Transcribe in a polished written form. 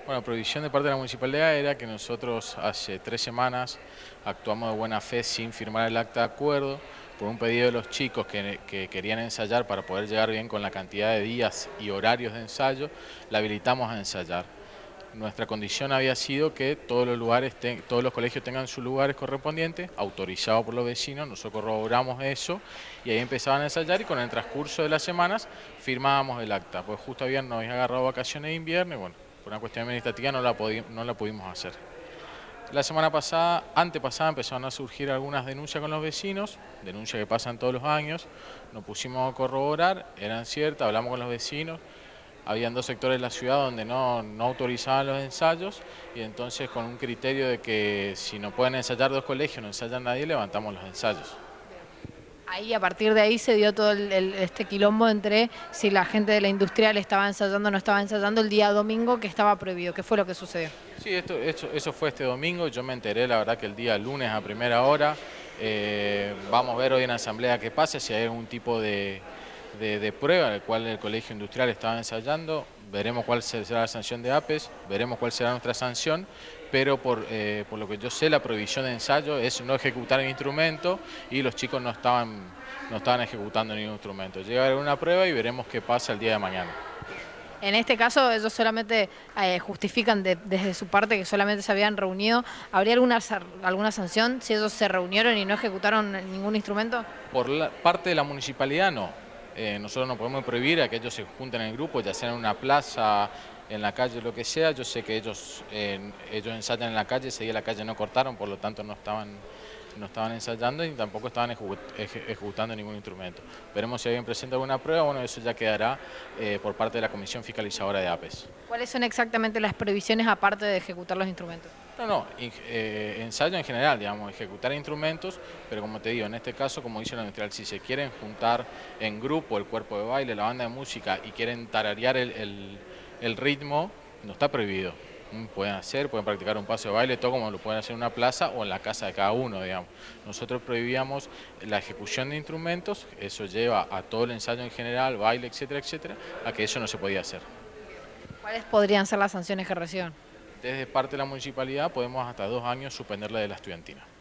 Bueno, la prohibición de parte de la municipalidad era que nosotros hace 3 semanas actuamos de buena fe sin firmar el acta de acuerdo por un pedido de los chicos que querían ensayar para poder llegar bien con la cantidad de días y horarios de ensayo, la habilitamos a ensayar. Nuestra condición había sido que todos los colegios tengan sus lugares correspondientes, autorizados por los vecinos, nosotros corroboramos eso y ahí empezaban a ensayar y con el transcurso de las semanas firmábamos el acta, pues justo nos habían agarrado vacaciones de invierno y bueno, por una cuestión administrativa no la pudimos hacer. La semana pasada, antepasada, empezaron a surgir algunas denuncias con los vecinos, denuncias que pasan todos los años, nos pusimos a corroborar, eran ciertas, hablamos con los vecinos. Habían 2 sectores de la ciudad donde no autorizaban los ensayos y entonces con un criterio de que si no pueden ensayar 2 colegios, no ensayan nadie, levantamos los ensayos. Ahí, a partir de ahí se dio todo este quilombo entre si la gente de la industrial estaba ensayando o no estaba ensayando el día domingo que estaba prohibido. ¿Qué fue lo que sucedió? Sí, eso fue este domingo, yo me enteré la verdad que el día lunes a primera hora, vamos a ver hoy en asamblea qué pasa, si hay algún tipo de prueba en el cual el colegio industrial estaba ensayando, veremos cuál será la sanción de APES, veremos cuál será nuestra sanción, pero por lo que yo sé la prohibición de ensayo es no ejecutar el instrumento y los chicos no estaban ejecutando ningún instrumento. Llega a haber una prueba y veremos qué pasa el día de mañana. En este caso ellos solamente justifican desde su parte que solamente se habían reunido. ¿Habría alguna sanción si ellos se reunieron y no ejecutaron ningún instrumento? Por la parte de la municipalidad no. Nosotros no podemos prohibir a que ellos se junten en grupo, ya sea en una plaza, en la calle, lo que sea. Yo sé que ellos ensayan en la calle, ese día la calle no cortaron, por lo tanto no estaban ensayando y tampoco estaban ejecutando ningún instrumento. Veremos si alguien presenta alguna prueba, bueno, eso ya quedará por parte de la Comisión Fiscalizadora de APES. ¿Cuáles son exactamente las prohibiciones aparte de ejecutar los instrumentos? Ensayo en general, digamos, ejecutar instrumentos, pero como te digo, en este caso, como dice la industrial, si se quieren juntar en grupo el cuerpo de baile, la banda de música y quieren tararear el ritmo, no está prohibido. Pueden practicar un paso de baile, todo como lo pueden hacer en una plaza o en la casa de cada uno, digamos. Nosotros prohibíamos la ejecución de instrumentos, eso lleva a todo el ensayo en general, baile, etcétera, etcétera, a que eso no se podía hacer. ¿Cuáles podrían ser las sanciones que reciban? Desde parte de la municipalidad podemos hasta 2 años suspenderla de la estudiantina.